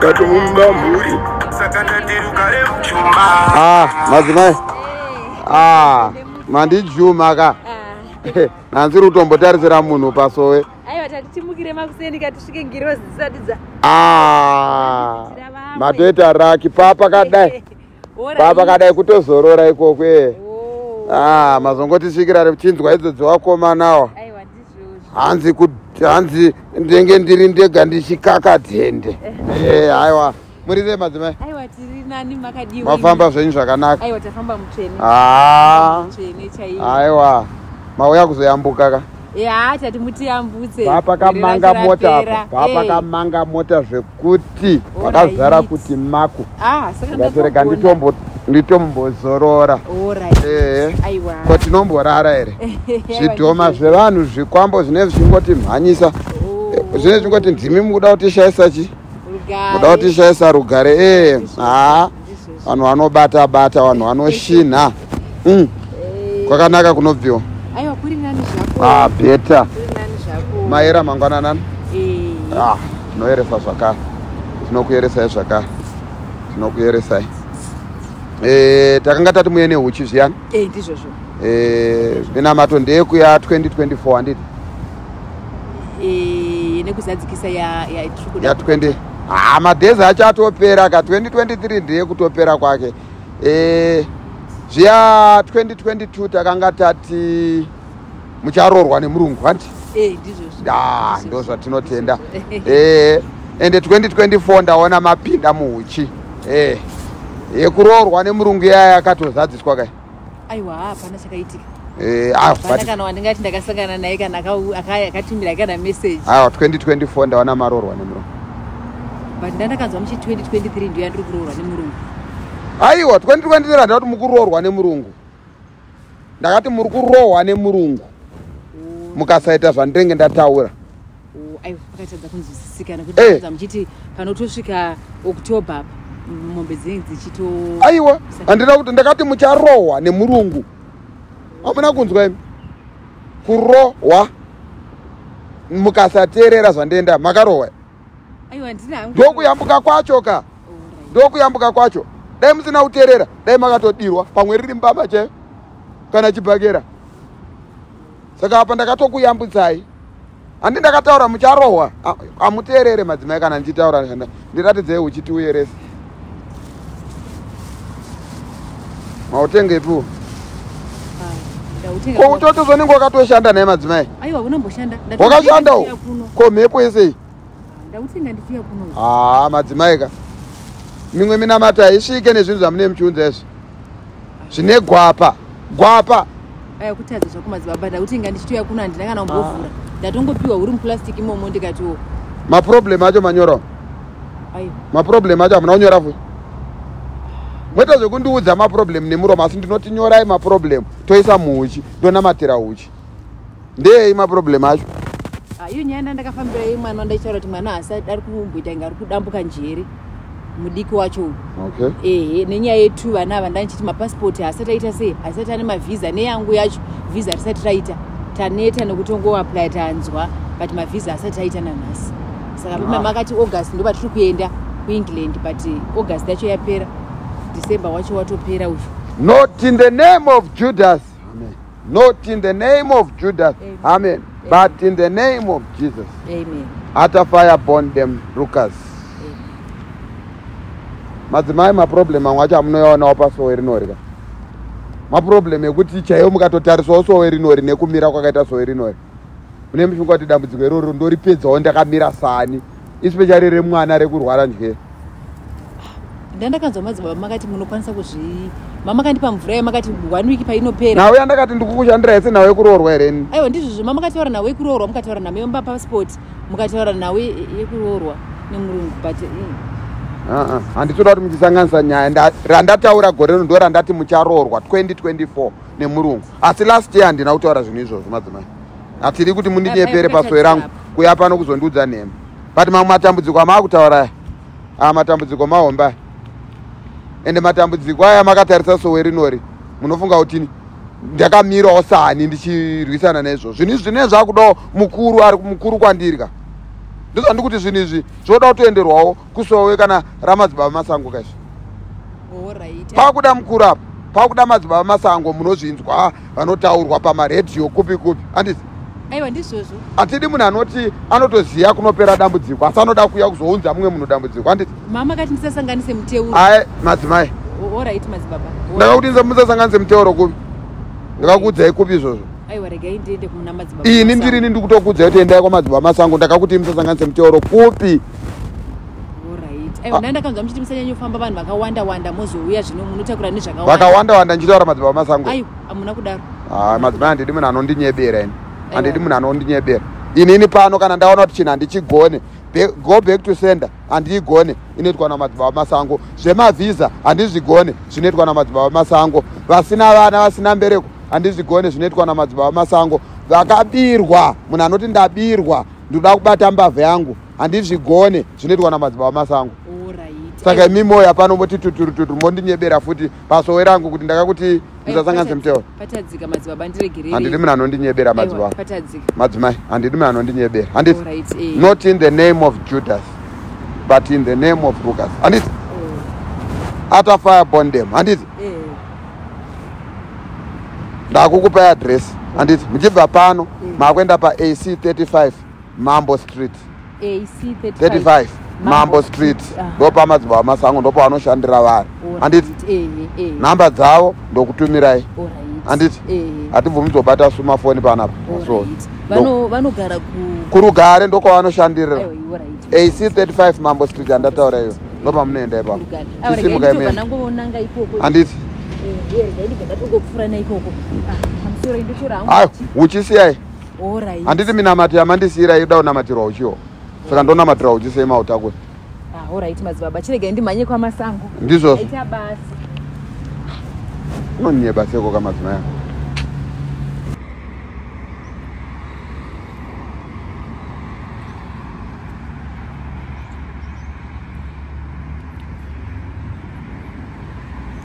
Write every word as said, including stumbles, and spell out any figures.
Katunga muri. Ah, madzimai. Ah, mandi juma ka. Nanzi rutombotarisira munhu pasowe. Aiwa tatichimukire makuseni katisvike ngirozi dzisati dza. Ah. Matoita raki papa kadai. Papa kadai kutozorora ikokwe. Ah, mazongoti svikira chinzwa idzo dzawakoma nawo. Aiwa ndizvo. Hanzi ku hanzi ndenge ndiri ndega ndichikaka dhende. Eh, aiwa. Murire madzimai. Aiwa tiri nani makadiwa. Mafamba zvenyu zvakanaka. Aiwa tafamba mutsvene. Ah. Mutsvene chaiwo. Aiwa. Mauya kuzoyambuka ka. Ya tati mutiyambutse. Papa kamanga mota apa. Papa kamanga mota zvekuti wakazara kuti mako. Ah, saka ndatorega nditombo nditombozorora. Alright. Eh. Aiwa. Ko tinomborara ere. Zvidhoma zvevanhu zvikwambo zvine zvingoti mhanyisa. Zvine zvingoti ndimi mukuda kuti shaisa chi? Rugare. Mukuda kuti shaisa rugare. Eh. Ah. Vanhu vanobata bata, vanhu vanoshinha. Mm. Kwakanaka kunobviwa. Aiwa kuri nani zvako. Ah, beta. Kuri nani zvako. Maera mangwana nani? Eh. Ah, noeresa zvakare. Tinokuyeresai zvakare. Tinokuyeresai. Eh, takanga tati muye nehuchi zviyani? Eh, ndizvozvo. Eh, minamato ndeyekuya twenty twenty-four handiti? Eh, nekuzadzikisa ya ya ya twenty. Ah, madhezi achatopera ka twenty twenty-three ndeyekutopera kwake. Eh, zviya twenty twenty-two takanga tati mucharoorwa nemurungu hanti? Eh, ndizvozvo. Ah, ndo zvatinotenda. Eh, ende twenty twenty-four ndaona mapinda muhuchi. Eh. Yekuroorwa nemurungu yaya yakatozadziswa kai. Aiwa, hapana chakaitika. Eh, ah, but kana wandingati ndakasangana naye kana akatimbira kana message. Ah, twenty twenty-four ndaona maroorwa nemurungu. But ndandakanzwa muchi twenty twenty-three ndiyo yandiri kuroorwa nemurungu. Aiwa, twenty twenty-three ndakati mukuroorwa nemurungu. Ndakati muri kuroorwa nemurungu. Mukasaita zvandenge ndataura. Oh, aiwa, pakatadza kunzwisisika nekuti ndakazwa muchiti panotosvika October mombe dzenyu dzichito. Aiwa, handina kuti ndakati mucharohwa nemurungu. Hamuna kunzwa imi? Kurohwa mukasateerera zvandenda makarohwa. Aiwa, ndina. Ndokuyambuka kwacho ka. Ndokuyambuka kwacho. Dai musina kuteerera, dai makatodirwa pamwe riri mbamba chaiyo kana chibhakera. Saka apa ndakatokuyambutsai. Handi ndakataura mucharohwa. Amuteerere madzimai kana ndichitaura ndiratidzei uchiti uyerese. Mautengepo. Ko utotozonenge wakatoshanda naye madzimai? Aiwa, unomboshanda. Wakashandawo? Ko mhepo yesei? Ndautenga ndifia kuno. Ah, madzimai ka. Mimwe minamato haisvike nezvinhu zvamune muchiunza izvi. Zvine gwapa. Gwapa. Aiwa, kutadza zvako madzibaba, ndautenga ndichitoya kuno handina kana kumbovhura. Ndatongopiwa uri muplastic imomo ndikatiwo. Maproblem acho manyorawo? Aiwa. Maproblem acho hamuna kunyora futi? Mweta zvekundiudza maproblem nemuromo asi ndinoti nyorai maproblem toisa muhuchi tonamatira huchi. Ndei maproblem acho? Ah, iyo nyaya ndakafambira yeye mwana wandaitaura kuti mwana asati ari kumboita inga ari kudambuka njeri mudiki wacho. Okay. Eh, nenyaya yetu vana ava ndanchiti mapassport asati aita sei? Asati ane mavisa neyangu yacho visa risati raita. Taneta nekutongo apply tanzwa but mavisa asati aita nanhasi. Saka pamwe makati August ndo patiri kuenda kuEngland but August yacho yapera. December wacho watopera uyu. Not in the name of Judas. Amen. Not in the name of Judas. Amen. Amen. Amen. But in the name of Jesus. Amen. Utter fire upon them, Lucas. Madzimai maproblem amwacho amunoyaonawo pasowe rinori ka. Maproblem ekuti chaiyo mukatotariswawo sowe rinori nekumira kwakaita sowe rinori. Mune mufunga kuti dambudziko iroro ndoripedzawo ndakamira sani. Especially remwana rekurwara njere. Ndandakanzwa madzibaba makati munokwanisa kuzvi mama kandipa mvura makati one week painopera. Nawe yandakati ndikukushandira ese nawe kuroorwa ere? Aiwa, ndizvo mama kataura nawe kuroorwa, mukataura nawe mba passport, mukataura nawe yekuroorwa nemurungu but ah ah handitoda kuti muchisanganisa nyaya randataura gore rino ndo randati mucharoorwa twenty twenty-four nemurungu. Asi last year handina kutaura zvinhu izvozvo madzimai. Hatiri kuti mundinyepere pasowe rangu kuya pano kuzondiudza nhema. But mamwe matambudziko amakutaura aya matambudziko mahomba. Ende matambudziko aya makatarisa sowe rinori munofunga kuti ndakamirawo sani ndichirwisana nezvo. Zvinhu zvine zvakudawo mukuru ari mukuru kwandiri ka. ndizvandi kuti zvinhu izvi zvoda kutoenderwawo kusowe kana ramadzibaba masango kaizvi pakuda mukuru apa pakuda madzibaba masango munozvinzwa vanotaurwa pamaredhiyo kupi kupi handiti aiwa ndizvozvo hatidi munhu anoti anotoziva kunopera dambudziko asi anoda kuuya kuzounza mumwe munhu dambudziko handiti mama kati ndisasanganise muteuro ai madzimai orit madzibaba ndakakuti musasanganise muteuro kupi ndakakuudzai kupi izvozvo aiwa regai ndiende kuna madzibaba ini ndirini ndikutokuudzai kuti endai kwamadzibaba masango ndakakuti musasanganise muteuro kupi aiwa ndandakanzwa muchiti musanyanyofamba vanhu vakawanda wanda mozouya zvino munotakura nezvakawanda vakawanda wanda ndichitaura madzibaba masango aiwa hamuna kudaro ah madzimai handidi munhu anondinyebera ini handidi munhu anondinyebera inini pano kana ndaona kuti chinhu handichigone go back to sender handiigone inoitwa namadzibaba masango zvemavhiza handizvigone zvinoitwa namadzibaba masango vasina vana vasina mbereko handizvigone zvinoitwa namadzibaba masango vakabirwa munhu anoti ndabirwa ndoda kubata mbavha yangu handizvigone zvinoitwa namadzibaba masango saka imi moya pano moti tuturututu mondinyebera futi pasowe rangu kuti ndakakuti musasanganise muteuro handidi munhu anondinyebera madzibaba madzimai handidi munhu anondinyebera handiti not in the name of Judas but in the name of Lucas handiti utter fire upon them handiti ndakukupai adresi handiti muchibva pano makuenda pa-A C thirty-five Mambo Street thirty-five Mambo Street ndopa madzibaba masango ndopa vanoshandira vari handiti nhamba dzavo ndokutumirai handiti hatibvumi tobata sumafoni panapa so vanogara kurugare ndokwavanoshandirira A C thirty-five Mambo Street handataura iyo ndopa munoenda ipapo handiti ai uchisiyai handiti minamati yamandisiyira ida kunamatirwa uchiwo saka ndonamatira uchisei mautakwe alright madzibaba chirege ndimhanye kwamasango ndizvozvo unonyeba seko kamadzimai